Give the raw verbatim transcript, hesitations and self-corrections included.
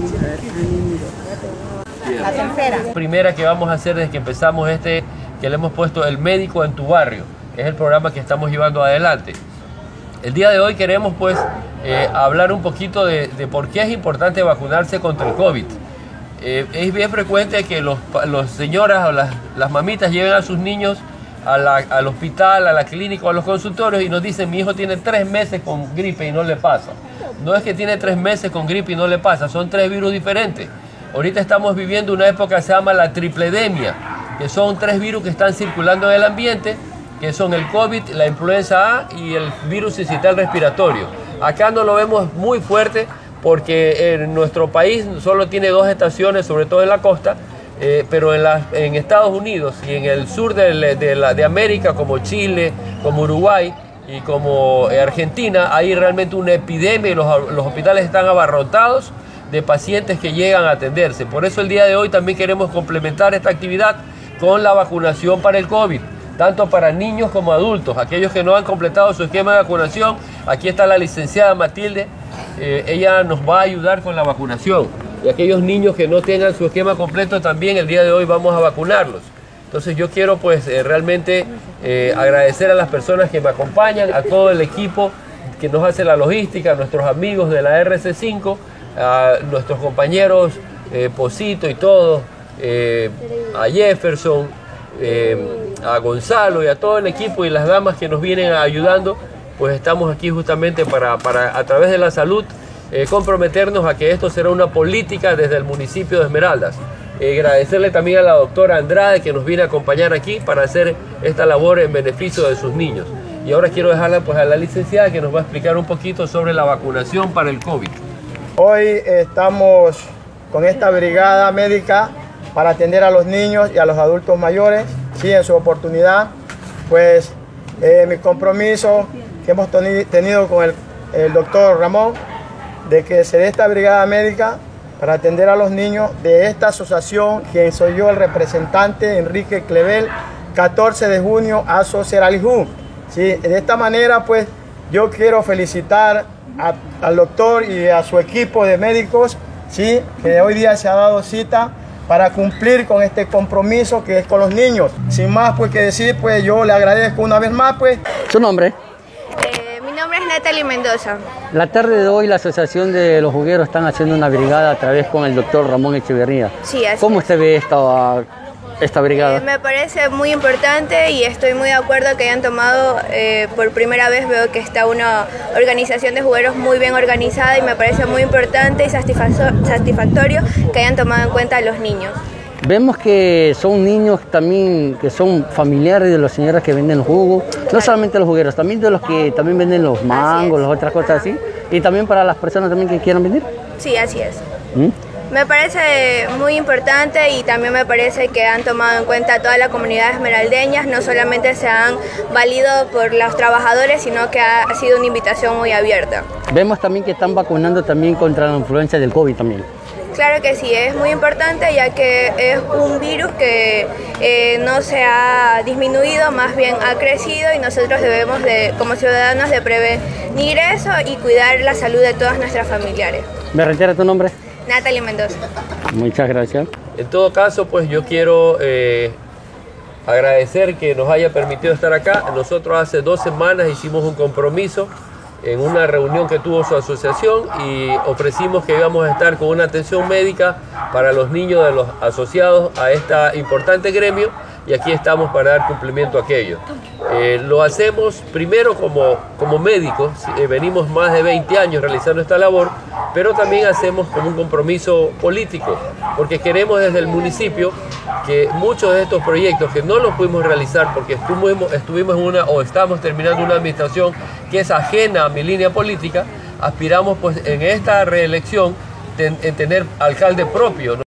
La tercera. Primera que vamos a hacer desde que empezamos este, que le hemos puesto El Médico en tu Barrio, que es el programa que estamos llevando adelante. El día de hoy queremos pues eh, hablar un poquito de, de por qué es importante vacunarse contra el COVID. Eh, es bien frecuente que los, los señoras o las, las mamitas lleven a sus niños a la, al hospital, a la clínica o a los consultorios y nos dicen: mi hijo tiene tres meses con gripe y no le pasa. No es que tiene tres meses con gripe y no le pasa, son tres virus diferentes. Ahorita estamos viviendo una época que se llama la tripledemia, que son tres virus que están circulando en el ambiente, que son el COVID, la influenza A y el virus sincitial respiratorio. Acá no lo vemos muy fuerte porque en nuestro país solo tiene dos estaciones, sobre todo en la costa, eh, pero en, la, en Estados Unidos y en el sur de, de, la, de América, como Chile, como Uruguay y como Argentina, hay realmente una epidemia y los, los hospitales están abarrotados de pacientes que llegan a atenderse. Por eso el día de hoy también queremos complementar esta actividad con la vacunación para el COVID, tanto para niños como adultos. Aquellos que no han completado su esquema de vacunación, aquí está la licenciada Matilde, eh, ella nos va a ayudar con la vacunación. Y aquellos niños que no tengan su esquema completo, también el día de hoy vamos a vacunarlos. Entonces yo quiero pues eh, realmente eh, agradecer a las personas que me acompañan, a todo el equipo que nos hace la logística, a nuestros amigos de la R C cinco, a nuestros compañeros eh, Posito y todos, eh, a Jefferson, eh, a Gonzalo y a todo el equipo y las damas que nos vienen ayudando. Pues estamos aquí justamente para, para a través de la salud, eh, comprometernos a que esto será una política desde el municipio de Esmeraldas. Eh, agradecerle también a la doctora Andrade que nos viene a acompañar aquí para hacer esta labor en beneficio de sus niños. Y ahora quiero dejarla pues a la licenciada que nos va a explicar un poquito sobre la vacunación para el COVID. Hoy estamos con esta brigada médica para atender a los niños y a los adultos mayores, sí, en su oportunidad. Pues eh, mi compromiso que hemos tenido con el, el doctor Ramón, de que se dé esta brigada médica para atender a los niños de esta asociación, quien soy yo el representante, Enrique Clevel, catorce de junio, Aso Seralijú. Sí, de esta manera, pues, yo quiero felicitar a, al doctor y a su equipo de médicos, sí, que hoy día se ha dado cita para cumplir con este compromiso que es con los niños. Sin más pues que decir, pues yo le agradezco una vez más, pues. ¿Su nombre? Eh, mi nombre es Natalie Mendoza. La tarde de hoy la Asociación de los Jugueros están haciendo una brigada a través con el doctor Ramón Echeverría. Sí, así ¿Cómo es. usted ve esta, esta brigada? Eh, me parece muy importante y estoy muy de acuerdo que hayan tomado, eh, por primera vez veo que está una organización de jugueros muy bien organizada y me parece muy importante y satisfactorio que hayan tomado en cuenta a los niños. Vemos que son niños también que son familiares de las señoras que venden los jugos, no solamente los jugueros, también de los que también venden los mangos, las otras cosas así, y también para las personas también que quieran venir. Sí, así es. ¿Mm? Me parece muy importante y también me parece que han tomado en cuenta a toda la comunidad esmeraldeña, no solamente se han valido por los trabajadores, sino que ha sido una invitación muy abierta. Vemos también que están vacunando también contra la influencia del COVID también. Claro que sí, es muy importante ya que es un virus que eh, no se ha disminuido, más bien ha crecido y nosotros debemos de, como ciudadanos, de prevenir eso y cuidar la salud de todas nuestras familiares. ¿Me reitera tu nombre? Natalie Mendoza. Muchas gracias. En todo caso, pues yo quiero eh, agradecer que nos haya permitido estar acá. Nosotros hace dos semanas hicimos un compromiso en una reunión que tuvo su asociación y ofrecimos que íbamos a estar con una atención médica para los niños de los asociados a este importante gremio y aquí estamos para dar cumplimiento a aquello. Eh, lo hacemos primero como, como médicos, eh, venimos más de veinte años realizando esta labor, pero también hacemos como un compromiso político, porque queremos desde el municipio que muchos de estos proyectos que no los pudimos realizar porque estuvimos, estuvimos en una o estamos terminando una administración que es ajena a mi línea política, aspiramos pues en esta reelección ten, en tener alcalde propio, ¿no?